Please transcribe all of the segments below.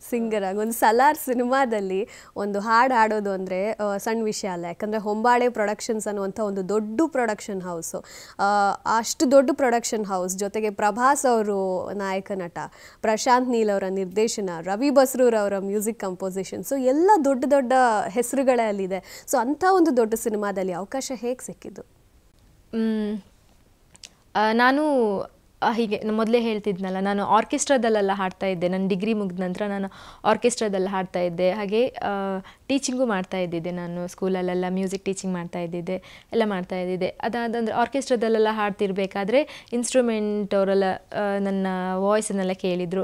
Singer ಆಗಿ ಒಂದು ಸಲಾರ್ ಸಿನಿಮಾದಲ್ಲಿ ಒಂದು ಹಾಡು ಹಾಡೋದು ಅಂದರೆ ಸಣ್ಣ ವಿಷಯ ಅಲ್ಲ. ಯಾಕಂದರೆ ಹೊಂಬಾಳೆ ಪ್ರೊಡಕ್ಷನ್ಸ್ ಅನ್ನುವಂಥ ಒಂದು ದೊಡ್ಡ ಪ್ರೊಡಕ್ಷನ್ ಹೌಸು, ಅಷ್ಟು ದೊಡ್ಡ ಪ್ರೊಡಕ್ಷನ್ ಹೌಸ್ ಜೊತೆಗೆ ಪ್ರಭಾಸ್ ಅವರು ನಾಯಕ ನಟ, ಪ್ರಶಾಂತ್ ನೀಲ್ ಅವರ ನಿರ್ದೇಶನ, ರವಿ ಬಸ್ರೂರ್ ಅವರ ಮ್ಯೂಸಿಕ್ ಕಂಪೋಸಿಷನ್ಸು ಎಲ್ಲ ದೊಡ್ಡ ದೊಡ್ಡ ಹೆಸರುಗಳೇ ಅಲ್ಲಿದೆ. ಸೊ ಅಂಥ ಒಂದು ದೊಡ್ಡ ಸಿನಿಮಾದಲ್ಲಿ ಅವಕಾಶ ಹೇಗೆ ಸಿಕ್ಕಿದ್ದು? ನಾನು ಹೀಗೆ ಮೊದಲೇ ಹೇಳ್ತಿದ್ನಲ್ಲ, ನಾನು ಆರ್ಕೆಸ್ಟ್ರಾದಲ್ಲೆಲ್ಲ ಹಾಡ್ತಾ ಇದ್ದೆ. ನನ್ನ ಡಿಗ್ರಿ ಮುಗಿದ ನಂತರ ನಾನು ಆರ್ಕೆಸ್ಟ್ರಾದಲ್ಲಿ ಹಾಡ್ತಾ ಇದ್ದೆ. ಹಾಗೆ ಟೀಚಿಂಗು ಮಾಡ್ತಾ ಇದ್ದಿದ್ದೆ. ನಾನು ಸ್ಕೂಲಲ್ಲೆಲ್ಲ ಮ್ಯೂಸಿಕ್ ಟೀಚಿಂಗ್ ಮಾಡ್ತಾ ಇದ್ದಿದ್ದೆ, ಎಲ್ಲ ಮಾಡ್ತಾ ಇದ್ದಿದ್ದೆ. ಅದಾದಂದರೆ ಆರ್ಕೆಸ್ಟ್ರಾದಲ್ಲೆಲ್ಲ ಹಾಡ್ತಿರ್ಬೇಕಾದ್ರೆ ಇನ್ಸ್ಟ್ರೂಮೆಂಟ್ ಅವರೆಲ್ಲ ನನ್ನ ವಾಯ್ಸನ್ನೆಲ್ಲ ಕೇಳಿದರು.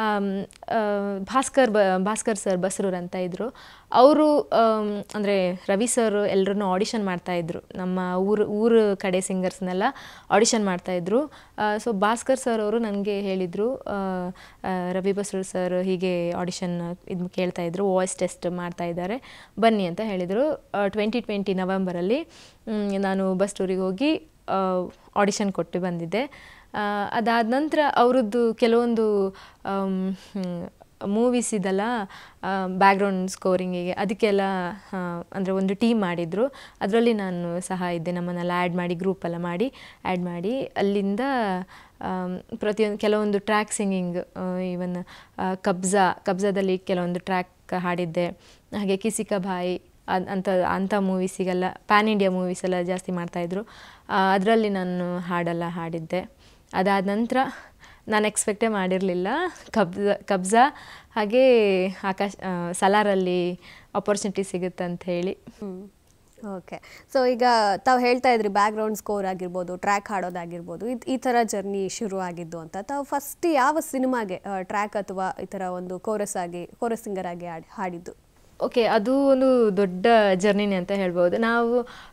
ಭಾಸ್ಕರ್ ಸರ್ ಬಸ್ರೂರ್ ಅಂತ ಇದ್ದರು. ಅವರು ಅಂದರೆ ರವಿ ಸರ್ ಎಲ್ಲರನ್ನೂ ಆಡಿಷನ್ ಮಾಡ್ತಾಯಿದ್ರು. ನಮ್ಮ ಊರು ಕಡೆ ಸಿಂಗರ್ಸ್ನೆಲ್ಲ ಆಡಿಷನ್ ಮಾಡ್ತಾಯಿದ್ರು. ಸೊ ಭಾಸ್ಕರ್ ಸರ್ ಅವರು ನನಗೆ ಹೇಳಿದರು, ರವಿ ಬಸ್ರೂರ್ ಸರ್ ಹೀಗೆ ಆಡಿಷನ್ ಇದು ಕೇಳ್ತಾಯಿದ್ರು, ವಾಯ್ಸ್ ಟೆಸ್ಟ್ ಮಾಡ್ತಾಯಿದ್ದಾರೆ, ಬನ್ನಿ ಅಂತ ಹೇಳಿದರು. 2020 ನವೆಂಬರಲ್ಲಿ ನಾನು ಬಸ್ರೂರಿಗೆ ಹೋಗಿ ಆಡಿಷನ್ ಕೊಟ್ಟು ಬಂದಿದ್ದೆ. ಅದಾದ ನಂತರ ಅವರದ್ದು ಕೆಲವೊಂದು ಮೂವೀಸ್ ಇದೆಲ್ಲ ಬ್ಯಾಕ್ಗ್ರೌಂಡ್ ಸ್ಕೋರಿಂಗಿಗೆ ಅದಕ್ಕೆಲ್ಲ ಅಂದರೆ ಒಂದು ಟೀಮ್ ಮಾಡಿದರು. ಅದರಲ್ಲಿ ನಾನು ಸಹ ಇದ್ದೆ. ನಮ್ಮನ್ನೆಲ್ಲ ಆ್ಯಡ್ ಮಾಡಿ, ಗ್ರೂಪೆಲ್ಲ ಮಾಡಿ ಆ್ಯಡ್ ಮಾಡಿ ಅಲ್ಲಿಂದ ಕೆಲವೊಂದು ಟ್ರ್ಯಾಕ್ ಸಿಂಗಿಂಗ್, ಈವನ್ ಕಬ್ಜಾದಲ್ಲಿ ಕೆಲವೊಂದು ಟ್ರ್ಯಾಕ್ ಹಾಡಿದ್ದೆ. ಹಾಗೆ ಕಿಸಿ ಕಾ ಭಾಯಿ ಅಂಥ ಮೂವೀಸಿಗೆಲ್ಲ ಪ್ಯಾನ್ ಇಂಡಿಯಾ ಮೂವೀಸ್ ಎಲ್ಲ ಜಾಸ್ತಿ ಮಾಡ್ತಾಯಿದ್ರು. ಅದರಲ್ಲಿ ನಾನು ಹಾಡೆಲ್ಲ ಹಾಡಿದ್ದೆ. ಅದಾದ ನಂತರ ನಾನು ಎಕ್ಸ್ಪೆಕ್ಟೇ ಮಾಡಿರಲಿಲ್ಲ ಕಬ್ಜಾ ಹಾಗೆ ಸಲಾರಲ್ಲಿ ಆಪರ್ಚುನಿಟಿ ಸಿಗುತ್ತೆ ಅಂತ ಹೇಳಿ. ಓಕೆ. ಸೊ ಈಗ ತಾವು ಹೇಳ್ತಾ ಇದ್ರಿ ಬ್ಯಾಕ್ಗ್ರೌಂಡ್ ಸ್ಕೋರ್ ಆಗಿರ್ಬೋದು, ಟ್ರ್ಯಾಕ್ ಹಾಡೋದಾಗಿರ್ಬೋದು, ಈ ಥರ ಜರ್ನಿ ಶುರು ಆಗಿದ್ದು ಅಂತ. ತಾವು ಫಸ್ಟ್ ಯಾವ ಸಿನಿಮಾಗೆ ಟ್ರ್ಯಾಕ್ ಅಥವಾ ಈ ಥರ ಒಂದು ಕೋರಸ್ ಸಿಂಗರ್ ಆಗಿ ಹಾಡಿದ್ದು? ಓಕೆ, ಅದು ಒಂದು ದೊಡ್ಡ ಜರ್ನಿನೇ ಅಂತ ಹೇಳ್ಬೋದು. ನಾವು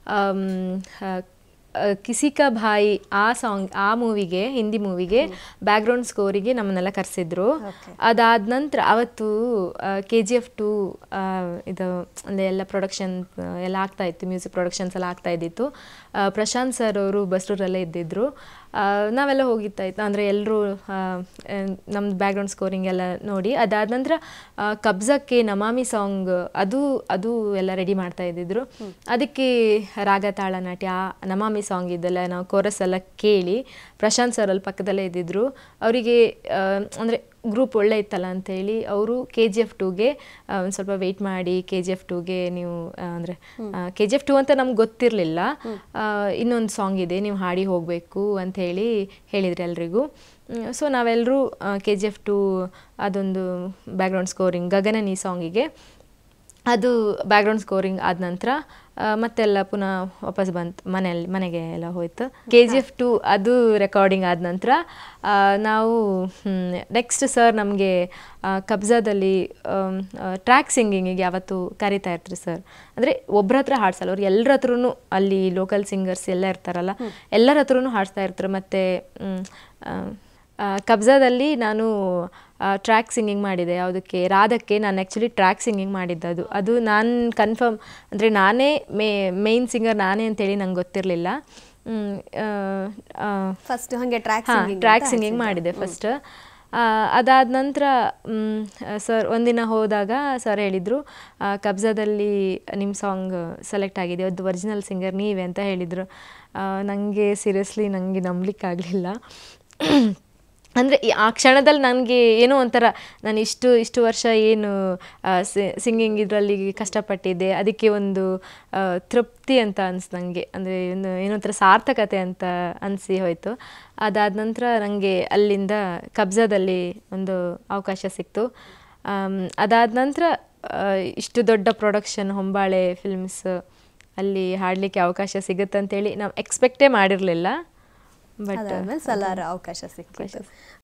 ಕಿಸಿ ಕಾ ಭಾಯಿ ಆ ಮೂವಿಗೆ, ಹಿಂದಿ ಮೂವಿಗೆ ಬ್ಯಾಕ್ಗ್ರೌಂಡ್ ಸ್ಕೋರಿಗೆ ನಮ್ಮನ್ನೆಲ್ಲ ಕರೆಸಿದ್ರು. ಅದಾದ ನಂತರ ಅವತ್ತು KGF 2 ಇದು ಅಂದರೆ ಎಲ್ಲ ಪ್ರೊಡಕ್ಷನ್ ಎಲ್ಲ ಆಗ್ತಾಯಿತ್ತು, ಮ್ಯೂಸಿಕ್ ಪ್ರೊಡಕ್ಷನ್ಸ್ ಎಲ್ಲ ಆಗ್ತಾಯಿದ್ದಿತ್ತು. ಪ್ರಶಾಂತ್ ಸರ್ ಅವರು ಬಸ್ರೂರಲ್ಲೇ ಇದ್ದಿದ್ದರು. ನಾವೆಲ್ಲ ಹೋಗಿತ್ತಾಯಿತು, ಅಂದರೆ ಎಲ್ಲರೂ ನಮ್ಮದು ಬ್ಯಾಕ್ಗ್ರೌಂಡ್ ಸ್ಕೋರಿಂಗ್ ಎಲ್ಲ ನೋಡಿ. ಅದಾದ ನಂತರ ಕಬ್ಜಕ್ಕೆ ನಮಾಮಿ ಸಾಂಗ್ ಅದು ಎಲ್ಲ ರೆಡಿ ಮಾಡ್ತಾ ಇದ್ದಿದ್ರು. ಅದಕ್ಕೆ ರಾಗ ತಾಳ ನಾಟ್ಯ ನಮಾಮಿ ಸಾಂಗ್ ಇದೆಲ್ಲ ನಾವು ಕೋರಸ್ ಎಲ್ಲ ಕೇಳಿ ಪ್ರಶಾಂತ್ ಸರ್ ಅಲ್ಲಿ ಪಕ್ಕದಲ್ಲೇ ಇದ್ದಿದ್ರು. ಅವರಿಗೆ ಅಂದರೆ ಗ್ರೂಪ್ ಒಳ್ಳೆ ಇತ್ತಲ್ಲ ಅಂಥೇಳಿ ಅವರು KGF 2ಗೆ ಒಂದು ಸ್ವಲ್ಪ ವೆಯ್ಟ್ ಮಾಡಿ, KGF 2ಗೆ ನೀವು ಅಂದರೆ KGF 2 ಅಂತ ನಮ್ಗೆ ಗೊತ್ತಿರಲಿಲ್ಲ, ಇನ್ನೊಂದು ಸಾಂಗ್ ಇದೆ ನೀವು ಹಾಡಿ ಹೋಗಬೇಕು ಅಂಥೇಳಿ ಹೇಳಿದ್ರು ಎಲ್ರಿಗೂ. ಸೊ ನಾವೆಲ್ಲರೂ KGF 2 ಅದೊಂದು ಬ್ಯಾಕ್ಗ್ರೌಂಡ್ ಸ್ಕೋರಿಂಗ್ ಗಗನನಿ ಸಾಂಗಿಗೆ ಅದು ಬ್ಯಾಕ್ಗ್ರೌಂಡ್ ಸ್ಕೋರಿಂಗ್ ಆದ ನಂತರ ಮತ್ತೆಲ್ಲ ಪುನಃ ವಾಪಸ್ ಬಂತು, ಮನೆಗೆ ಎಲ್ಲ ಹೋಯ್ತು. KGF 2 ಅದು ರೆಕಾರ್ಡಿಂಗ್ ಆದ ನಂತರ ನಾವು ನೆಕ್ಸ್ಟ್ ಸರ್ ನಮಗೆ ಕಬ್ಜಾದಲ್ಲಿ ಟ್ರ್ಯಾಕ್ ಸಿಂಗಿಂಗಿಗೆ ಯಾವತ್ತು ಕರಿತಾ ಇರ್ತಾರೆ ಸರ್. ಅಂದರೆ ಒಬ್ಬರ ಹತ್ರ ಹಾಡ್ಸಲ್ಲ, ಅವ್ರು ಎಲ್ಲರ ಹತ್ರನೂ ಅಲ್ಲಿ ಲೋಕಲ್ ಸಿಂಗರ್ಸ್ ಎಲ್ಲ ಇರ್ತಾರಲ್ಲ, ಎಲ್ಲರ ಹತ್ರನೂ ಹಾಡ್ಸ್ತಾ ಇರ್ತಾರೆ. ಮತ್ತು ಕಬ್ಜಾದಲ್ಲಿ ನಾನು ಟ್ರ್ಯಾಕ್ ಸಿಂಗಿಂಗ್ ಮಾಡಿದೆ. ಯಾವುದಕ್ಕೆ? ರಾಧಕ್ಕೆ ನಾನು ಆ್ಯಕ್ಚುಲಿ ಟ್ರ್ಯಾಕ್ ಸಿಂಗಿಂಗ್ ಮಾಡಿದ್ದು. ಅದು ನಾನು ಕನ್ಫರ್ಮ್ ಅಂದರೆ ನಾನೇ ಮೇಯ್ನ್ ಸಿಂಗರ್ ನಾನೇ ಅಂತೇಳಿ ನಂಗೆ ಗೊತ್ತಿರಲಿಲ್ಲ. ಫಸ್ಟ್ ಹಾಗೆ ಟ್ರ್ಯಾಕ್ ಸಿಂಗಿಂಗ್ ಮಾಡಿದೆ ಫಸ್ಟ್. ಅದಾದ ನಂತರ ಸರ್ ಒಂದಿನ ಹೋದಾಗ ಸರ್ ಹೇಳಿದರು, ಕಬ್ಜಾದಲ್ಲಿ ನಿಮ್ಮ ಸಾಂಗ್ ಸೆಲೆಕ್ಟ್ ಆಗಿದೆ, ಅದು ಒರಿಜಿನಲ್ ಸಿಂಗರ್ ನೀವೇ ಅಂತ ಹೇಳಿದರು. ನನಗೆ ಸೀರಿಯಸ್ಲಿ ನನಗೆ ನಂಬಲಿಕ್ಕಾಗಲಿಲ್ಲ. ಅಂದರೆ ಆ ಕ್ಷಣದಲ್ಲಿ ನನಗೆ ಏನೋ ಒಂಥರ ನಾನು ಇಷ್ಟು ವರ್ಷ ಏನು ಸಿಂಗಿಂಗ್ ಇದರಲ್ಲಿ ಕಷ್ಟಪಟ್ಟಿದ್ದೆ, ಅದಕ್ಕೆ ಒಂದು ತೃಪ್ತಿ ಅಂತ ಅನಿಸ್ತು ನನಗೆ. ಅಂದರೆ ಏನೋ ಒಂಥರ ಸಾರ್ಥಕತೆ ಅಂತ ಅನಿಸಿ ಹೋಯಿತು. ಅದಾದ ನಂತರ ನನಗೆ ಅಲ್ಲಿಂದ ಕಬ್ಜಾದಲ್ಲಿ ಒಂದು ಅವಕಾಶ ಸಿಕ್ತು. ಅದಾದ ನಂತರ ಇಷ್ಟು ದೊಡ್ಡ ಪ್ರೊಡಕ್ಷನ್ ಹೊಂಬಾಳೆ ಫಿಲ್ಮ್ಸ್ ಅಲ್ಲಿ ಹಾಡಲಿಕ್ಕೆ ಅವಕಾಶ ಸಿಗುತ್ತೆ ಅಂತೇಳಿ ನಾವು ಎಕ್ಸ್ಪೆಕ್ಟೇ ಮಾಡಿರಲಿಲ್ಲ. ಬಟ್ ಸಲಾರ ಅವಕಾಶ ಸಿಕ್ಕಿತು.